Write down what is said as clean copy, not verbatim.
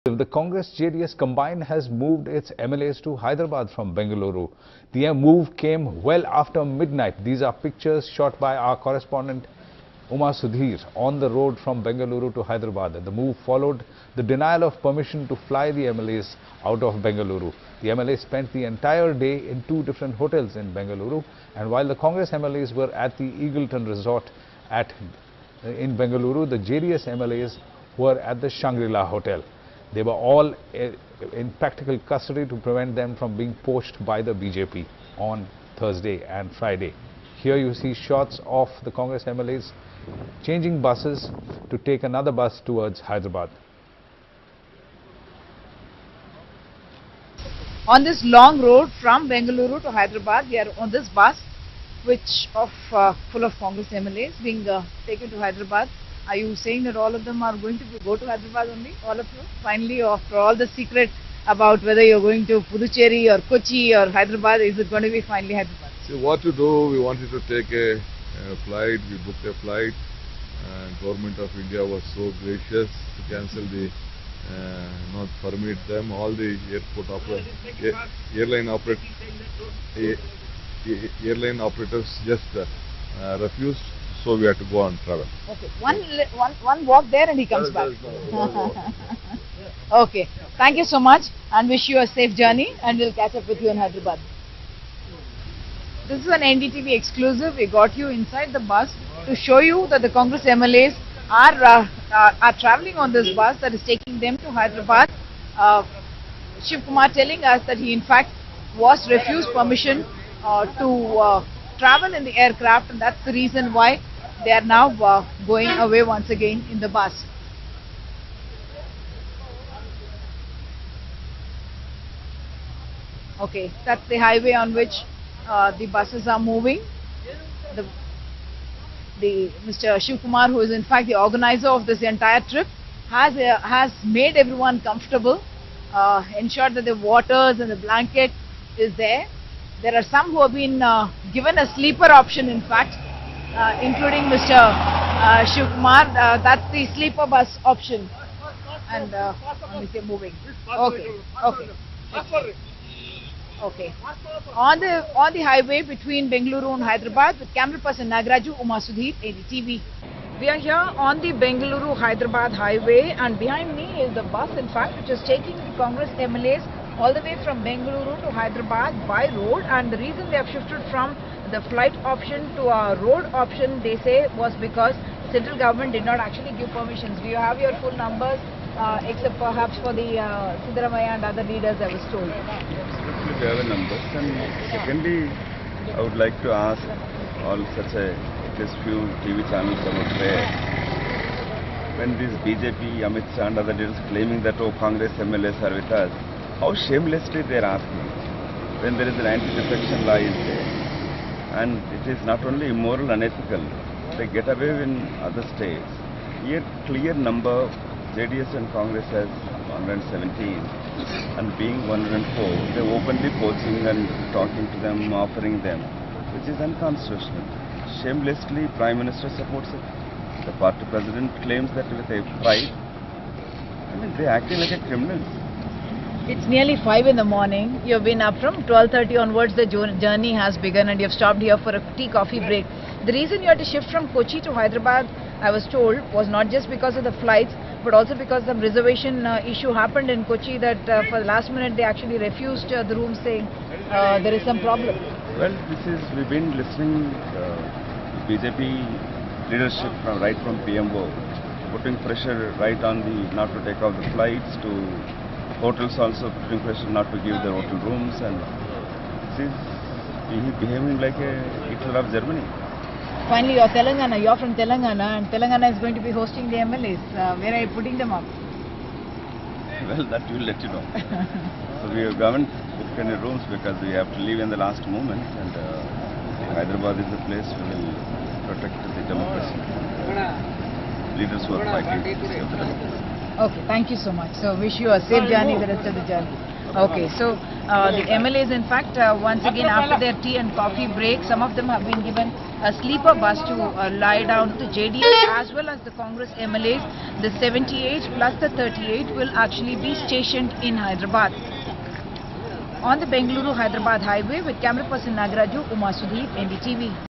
The Congress JDS combined has moved its MLAs to Hyderabad from Bengaluru. The move came well after midnight. These are pictures shot by our correspondent Uma Sudhir on the road from Bengaluru to Hyderabad. The move followed the denial of permission to fly the MLAs out of Bengaluru. The MLAs spent the entire day in two different hotels in Bengaluru, and while the Congress MLAs were at the Eagleton Resort in Bengaluru, the JDS MLAs were at the Shangri-La Hotel. They were all in practical custody to prevent them from being poached by the BJP on Thursday and Friday. Here you see shots of the Congress MLAs changing buses to take another bus towards Hyderabad. On this long road from Bengaluru to Hyderabad, we are on this bus full of Congress MLAs being taken to Hyderabad. Are you saying that all of them are going to go to Hyderabad only, all of you? Finally, after all the secret about whether you're going to Puducherry or Kochi or Hyderabad, is it going to be finally Hyderabad? See, what to do, we wanted to take a flight, we booked a flight, and Government of India was so gracious to cancel the, not permit them, all the airline operators just refused. So we had to go on travel. Okay, one walk there and he comes back. Okay, thank you so much and wish you a safe journey, and we'll catch up with you in Hyderabad. This is an NDTV exclusive. We got you inside the bus to show you that the Congress MLAs are travelling on this bus that is taking them to Hyderabad. Shiv Kumar telling us that he in fact was refused permission to travel in the aircraft, and that's the reason why they are now going away once again in the bus. Okay, that's the highway on which the buses are moving. Mr. Shiv Kumar, who is in fact the organizer of this entire trip, has made everyone comfortable, ensured that the waters and the blanket is there. There are some who have been given a sleeper option, in fact, including Mr. Shiv Kumar. That's the sleeper bus option. And they're moving. Okay. On the highway between Bengaluru and Hyderabad, with camera person Nagaraju, Uma Sudhir, NDTV. We are here on the Bengaluru-Hyderabad highway, and behind me is the bus, in fact, which is taking the Congress MLAs all the way from Bengaluru to Hyderabad by road. And the reason they have shifted from the flight option to a road option, they say, was because central government did not actually give permissions. Do you have your full numbers, except perhaps for the Siddaramaiah and other leaders, I was told? Absolutely, we have the numbers. And secondly, I would like to ask all such at least few TV channels about where, when this BJP, Amit Shah and other leaders claiming that Congress MLAs are with us, how shamelessly they are asking when there is an anti-defection law is there. And it is not only immoral, unethical, they get away in other states. Here, clear number, JDS and Congress has 117, and being 104, they openly poaching and talking to them, offering them, which is unconstitutional. Shamelessly, Prime Minister supports it. The party president claims that with a pride. I mean, they are acting like a criminals. It's nearly 5 in the morning. You have been up from 12:30 onwards. The journey has begun, and you have stopped here for a tea-coffee break. The reason you had to shift from Kochi to Hyderabad, I was told, was not just because of the flights, but also because some reservation issue happened in Kochi that for the last minute they actually refused the room, saying there is some problem. Well, we've been listening BJP leadership right from PMO, putting pressure right on the not to take off the flights, to hotels also putting pressure not to give the hotel rooms, and this is behaving like a Hitler of Germany. Finally, you're from Telangana, and Telangana is going to be hosting the MLAs. Where are you putting them up? Well, that we'll let you know. So we haven't booked any rooms because we have to leave in the last moment, and Hyderabad is the place we will protect the democracy. Leaders who are fighting to save the democracy. Okay, thank you so much. So wish you a safe journey the rest of the journey. Okay, so the MLAs in fact once again after their tea and coffee break, some of them have been given a sleeper bus to lie down. The JDS as well as the Congress MLAs, the 78 plus the 38 will actually be stationed in Hyderabad. On the Bengaluru Hyderabad highway with camera person Nagaraju, Uma Sudhir, NDTV.